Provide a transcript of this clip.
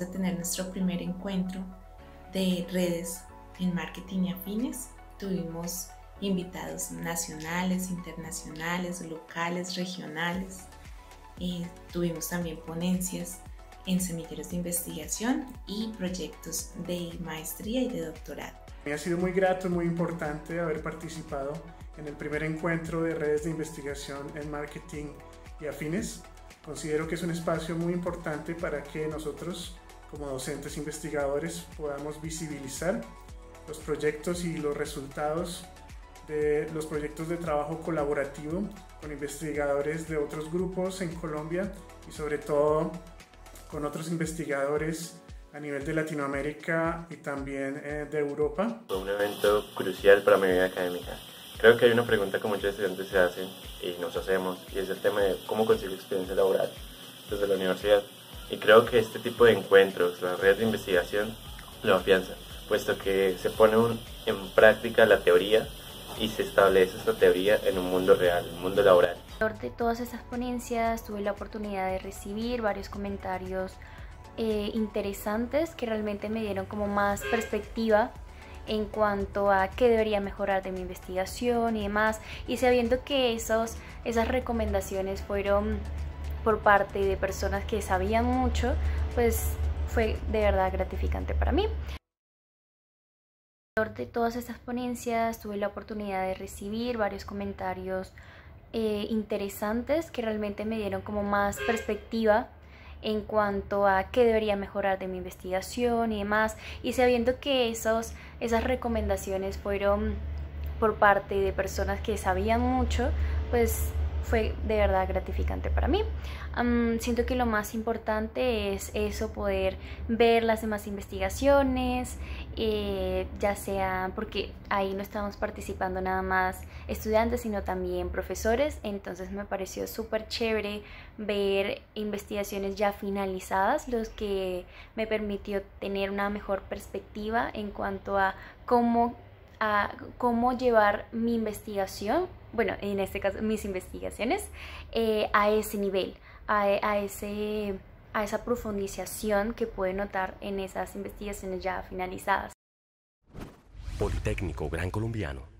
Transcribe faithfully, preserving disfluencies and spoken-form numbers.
de tener nuestro primer encuentro de redes en marketing y afines. Tuvimos invitados nacionales, internacionales, locales, regionales. Eh, tuvimos también ponencias en semilleros de investigación y proyectos de maestría y de doctorado. Me ha sido muy grato, muy importante haber participado en el primer encuentro de redes de investigación en marketing y afines. Considero que es un espacio muy importante para que nosotros, como docentes investigadores, podamos visibilizar los proyectos y los resultados de los proyectos de trabajo colaborativo con investigadores de otros grupos en Colombia y sobre todo con otros investigadores a nivel de Latinoamérica y también eh, de Europa. Fue un evento crucial para mi vida académica. Creo que hay una pregunta que muchos estudiantes se hacen y nos hacemos, y es el tema de cómo conseguir experiencia laboral desde la universidad. Y creo que este tipo de encuentros, las redes de investigación, lo afianzan, puesto que se pone un, en práctica la teoría y se establece esta teoría en un mundo real, un mundo laboral. De todas estas ponencias tuve la oportunidad de recibir varios comentarios eh, interesantes que realmente me dieron como más perspectiva en cuanto a qué debería mejorar de mi investigación y demás, y sabiendo que esos, esas recomendaciones fueron por parte de personas que sabían mucho, pues fue de verdad gratificante para mí. De todas estas ponencias tuve la oportunidad de recibir varios comentarios eh, interesantes que realmente me dieron como más perspectiva en cuanto a qué debería mejorar de mi investigación y demás, y sabiendo que esos, esas recomendaciones fueron por parte de personas que sabían mucho, pues fue de verdad gratificante para mí. Um, siento que lo más importante es eso, poder ver las demás investigaciones, eh, ya sea porque ahí no estamos participando nada más estudiantes, sino también profesores. Entonces me pareció súper chévere ver investigaciones ya finalizadas, los que me permitió tener una mejor perspectiva en cuanto a cómo a cómo llevar mi investigación, bueno, en este caso mis investigaciones, eh, a ese nivel, a, a, ese, a esa profundización que puede notar en esas investigaciones ya finalizadas. Politécnico Gran Colombiano.